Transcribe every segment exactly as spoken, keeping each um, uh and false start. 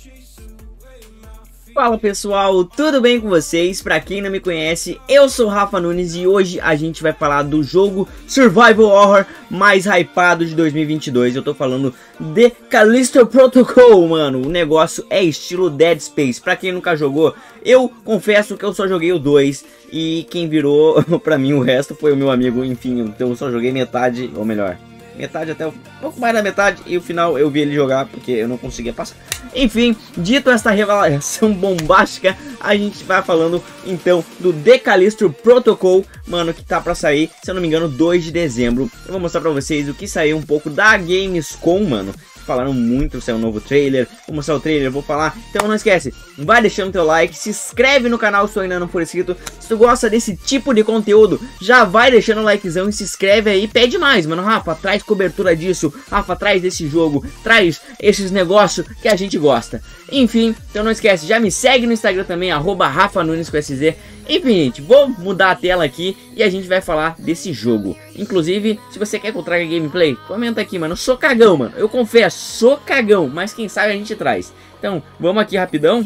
Fala pessoal, tudo bem com vocês? Pra quem não me conhece, eu sou o Rafa Nunes e hoje a gente vai falar do jogo Survival Horror mais hypado de dois mil e vinte e dois. Eu tô falando de Callisto Protocol, mano. O negócio é estilo Dead Space. Pra quem nunca jogou, eu confesso que eu só joguei o dois e quem virou pra mim o resto foi o meu amigo. Enfim, então eu só joguei metade, ou melhor, metade até um pouco mais da metade, e o final eu vi ele jogar porque eu não conseguia passar. Enfim, dito esta revelação bombástica, a gente vai falando então do The Callisto Protocol, mano, que tá pra sair, se eu não me engano, dois de dezembro. Eu vou mostrar pra vocês o que saiu um pouco da Gamescom, mano. Falaram muito, saiu um novo trailer, vou mostrar o trailer, vou falar. Então não esquece, vai deixando teu like, se inscreve no canal se tu ainda não for inscrito. Se tu gosta desse tipo de conteúdo, já vai deixando o likezão e se inscreve aí, pede mais, mano. Rafa, traz cobertura disso, Rafa, traz desse jogo, traz esses negócios que a gente gosta. Enfim, então não esquece, já me segue no Instagram também, arroba Rafa Nunes com S Z. Enfim, gente, vou mudar a tela aqui e a gente vai falar desse jogo. Inclusive, se você quer que eu traga gameplay, comenta aqui, mano. Eu sou cagão, mano. Eu confesso, sou cagão, mas quem sabe a gente traz. Então, vamos aqui rapidão.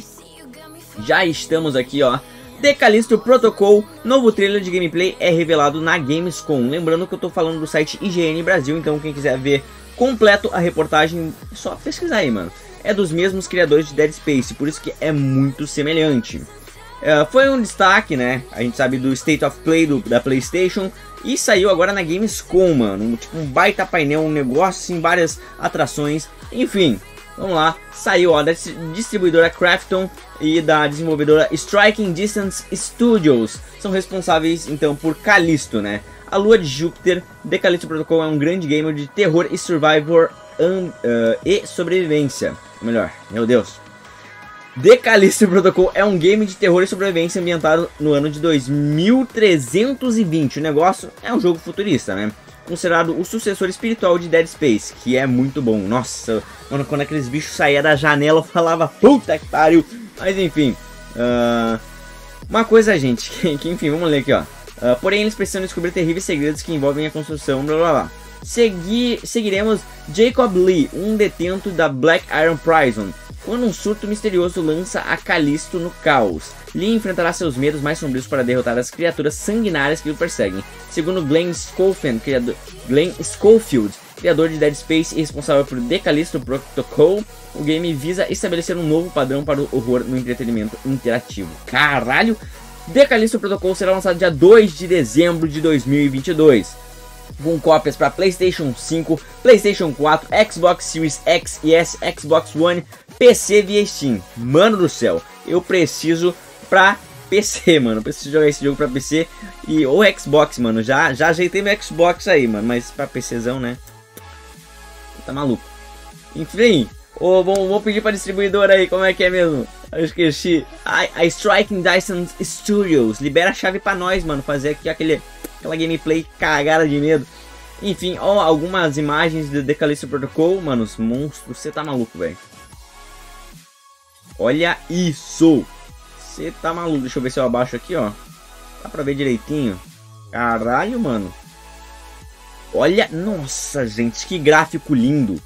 Já estamos aqui, ó. The Callisto Protocol, novo trailer de gameplay é revelado na Gamescom. Lembrando que eu tô falando do site I G N Brasil, então quem quiser ver completo a reportagem, é só pesquisar aí, mano. É dos mesmos criadores de Dead Space, por isso que é muito semelhante. Uh, foi um destaque, né? A gente sabe do State of Play do, da PlayStation. E saiu agora na Gamescom, mano. Um, tipo um baita painel, um negócio assim, várias atrações. Enfim, vamos lá. Saiu, ó, da distribuidora Krafton e da desenvolvedora Striking Distance Studios. São responsáveis, então, por Callisto, né? A Lua de Júpiter. The Callisto Protocol é um grande game de terror e survivor um, uh, e sobrevivência. Melhor, meu Deus. The Callisto Protocol é um game de terror e sobrevivência ambientado no ano de dois mil trezentos e vinte. O negócio é um jogo futurista, né? Considerado o sucessor espiritual de Dead Space, que é muito bom. Nossa, quando, quando aqueles bichos saíam da janela eu falava, puta que pariu. Mas enfim, uh, uma coisa, gente, que, que enfim, vamos ler aqui, ó. Uh, porém, eles precisam descobrir terríveis segredos que envolvem a construção, blá blá blá. Segui, seguiremos Jacob Lee, um detento da Black Iron Prison, quando um surto misterioso lança a Callisto no caos. Lee enfrentará seus medos mais sombrios para derrotar as criaturas sanguinárias que o perseguem. Segundo Glenn Schofield, criador, Glenn Schofield, criador de Dead Space e responsável por The Callisto Protocol, o game visa estabelecer um novo padrão para o horror no entretenimento interativo. Caralho! The Callisto Protocol será lançado dia dois de dezembro de dois mil e vinte e dois. Com cópias para PlayStation cinco, PlayStation quatro, Xbox Series X e S, Xbox One, P C via Steam. Mano do céu, eu preciso pra P C, mano. Eu preciso jogar esse jogo pra P C e ou Xbox, mano. Já, já ajeitei meu Xbox aí, mano. Mas pra PCzão, né? Tá maluco. Enfim, oh, vamos, vamos pedir pra distribuidora aí, como é que é mesmo? Eu esqueci. A, a Striking Distance Studios. Libera a chave pra nós, mano. Fazer aqui aquele... aquela gameplay cagada de medo. Enfim, ó, algumas imagens do The Callisto Protocol. Mano, os monstros, você tá maluco, velho. Olha isso. Você tá maluco. Deixa eu ver se eu abaixo aqui, ó. Dá pra ver direitinho. Caralho, mano. Olha, nossa, gente, que gráfico lindo.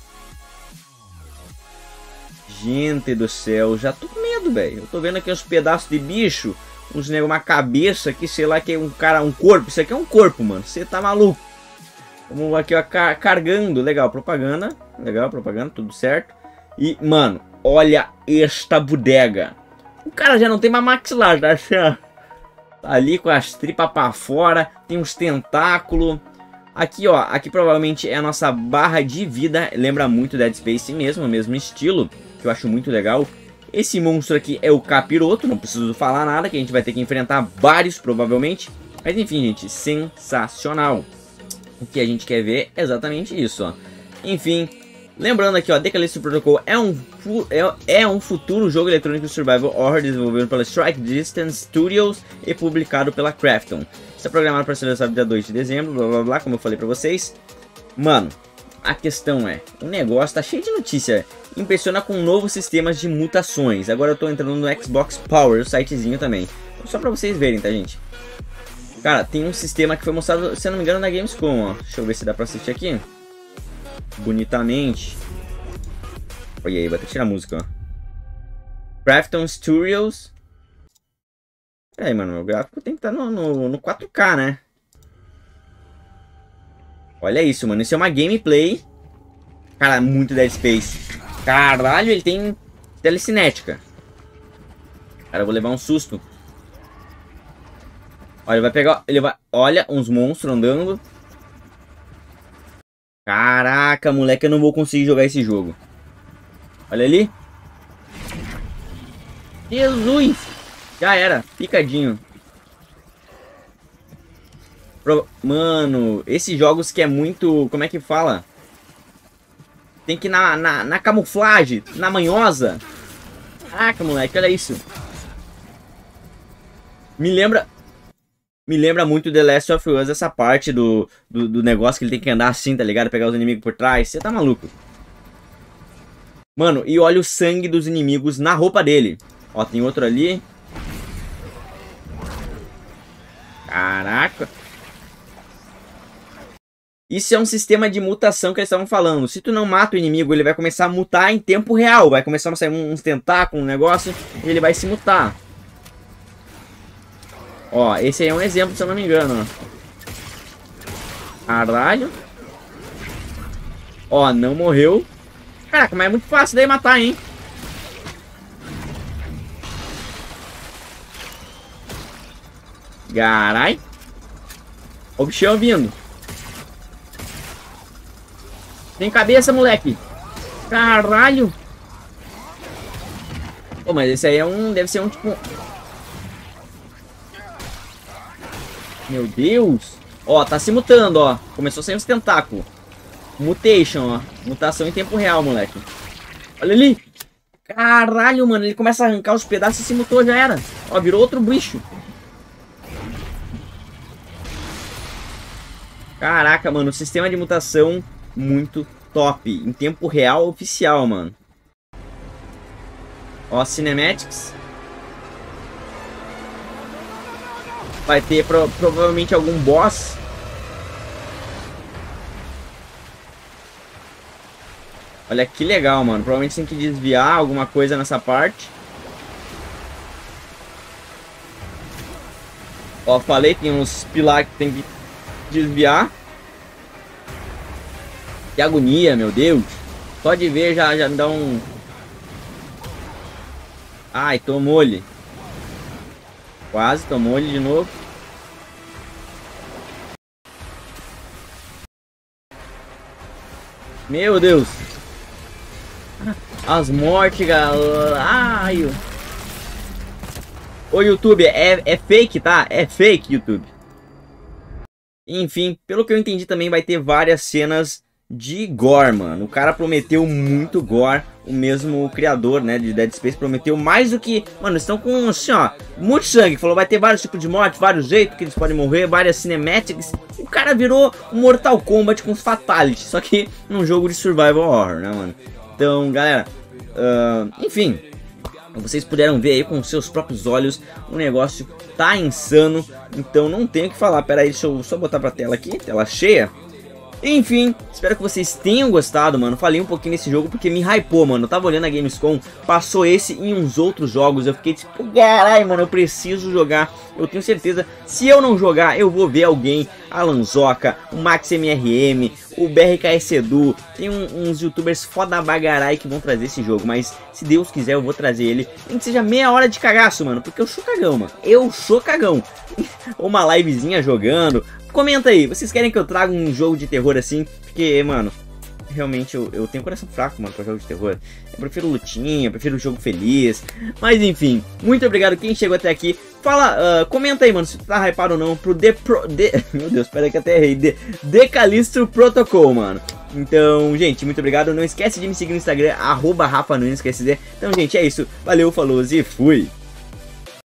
Gente do céu, já tô com medo, velho. Eu tô vendo aqui uns pedaços de bicho. Uns negócios, uma cabeça aqui, sei lá, que é um cara, um corpo. Isso aqui é um corpo, mano. Você tá maluco. Vamos aqui, ó, car carregando. Legal, propaganda. Legal, propaganda, tudo certo. E, mano, olha esta bodega. O cara já não tem mais maxilar, tá? Tá ali com as tripas pra fora. Tem uns tentáculos. Aqui, ó, aqui provavelmente é a nossa barra de vida. Lembra muito Dead Space mesmo, o mesmo estilo. Que eu acho muito legal. Esse monstro aqui é o capiroto, não preciso falar nada, que a gente vai ter que enfrentar vários, provavelmente. Mas enfim, gente, sensacional. O que a gente quer ver é exatamente isso, ó. Enfim, lembrando aqui, ó, The Callisto Protocol é um, é, é um futuro jogo eletrônico survival horror desenvolvido pela Strike Distance Studios e publicado pela Krafton. Está programado para ser lançado dia dois de dezembro, blá blá blá, como eu falei pra vocês. Mano, a questão é, o negócio tá cheio de notícia. Impressiona com novos sistemas de mutações. Agora eu tô entrando no Xbox Power, o sitezinho também. Só pra vocês verem, tá, gente? Cara, tem um sistema que foi mostrado, se eu não me engano, na Gamescom, ó. Deixa eu ver se dá pra assistir aqui. Bonitamente. Olha aí, vou até tirar a música, ó. Crafton Studios. Peraí, mano, o gráfico tem que estar no, no, no quatro K, né? Olha isso, mano. Isso é uma gameplay. Cara, muito Dead Space. Caralho, ele tem telecinética. Cara, eu vou levar um susto. Olha, ele vai pegar... Ele vai... Olha, uns monstros andando. Caraca, moleque, eu não vou conseguir jogar esse jogo. Olha ali. Jesus! Já era, picadinho. Pro... Mano, esses jogos que é muito... Como é que fala? Tem que ir na, na, na camuflagem, na manhosa. Caraca, moleque, olha isso. Me lembra... Me lembra muito The Last of Us, essa parte do, do, do negócio que ele tem que andar assim, tá ligado? Pegar os inimigos por trás. Você tá maluco. Mano, e olha o sangue dos inimigos na roupa dele. Ó, tem outro ali. Caraca. Isso é um sistema de mutação que eles estavam falando. Se tu não mata o inimigo, ele vai começar a mutar em tempo real. Vai começar a sair uns tentáculos, um negócio, e ele vai se mutar. Ó, esse aí é um exemplo, se eu não me engano. Caralho. Ó, não morreu. Caraca, mas é muito fácil daí matar, hein? Carai. Ó o bichão vindo. Tem cabeça, moleque. Caralho. Pô, mas esse aí é um... Deve ser um tipo... Meu Deus. Ó, tá se mutando, ó. Começou a sair uns tentáculos. Mutation, ó. Mutação em tempo real, moleque. Olha ali. Caralho, mano. Ele começa a arrancar os pedaços e se mutou, já era. Ó, virou outro bicho. Caraca, mano. Sistema de mutação muito top. Em tempo real oficial, mano. Ó, cinematics. Vai ter pro, provavelmente algum boss. Olha que legal, mano. Provavelmente tem que desviar alguma coisa nessa parte. Ó, falei, tem uns pilares que tem que desviar. Que agonia, meu Deus. Só de ver já, já me dá um... Ai, tomou-lhe. Quase, tomou-lhe de novo. Meu Deus. As mortes, galera. Ai. Ô, YouTube, é, é fake, tá? É fake, YouTube. Enfim, pelo que eu entendi também vai ter várias cenas de gore, mano. O cara prometeu muito gore. O mesmo criador, né, de Dead Space prometeu mais do que... Mano, estão com, assim, ó, muito sangue. Falou, vai ter vários tipos de morte, vários jeitos que eles podem morrer, várias cinematics. O cara virou um Mortal Kombat com fatality. Só que num jogo de survival horror, né, mano? Então, galera, uh, enfim... Vocês puderam ver aí com seus próprios olhos. O negócio tá insano. Então não tenho o que falar. Pera aí, deixa eu só botar pra tela aqui, tela cheia. Enfim, espero que vocês tenham gostado, mano. Falei um pouquinho nesse jogo porque me hypou, mano. Eu tava olhando a Gamescom, passou esse e uns outros jogos. Eu fiquei tipo, caralho, mano, eu preciso jogar. Eu tenho certeza, se eu não jogar, eu vou ver alguém. Alan Zoca, o Max M R M, o B R K S Edu. Tem um, uns youtubers foda bagarai que vão trazer esse jogo. Mas se Deus quiser, eu vou trazer ele. Nem que seja meia hora de cagaço, mano. Porque eu sou cagão, mano. Eu sou cagão. Uma livezinha jogando. Comenta aí, vocês querem que eu traga um jogo de terror assim? Porque, mano, realmente eu, eu tenho coração fraco, mano, pra jogo de terror. Eu prefiro lutinha, eu prefiro jogo feliz. Mas enfim, muito obrigado quem chegou até aqui. Fala, uh, comenta aí, mano, se tu tá hypado ou não pro The Pro... The, meu Deus, pera que até errei. The, The Callisto Protocol, mano. Então, gente, muito obrigado. Não esquece de me seguir no Instagram, arroba Rafa Nunes, quer dizer. Então, gente, é isso. Valeu, falou e fui.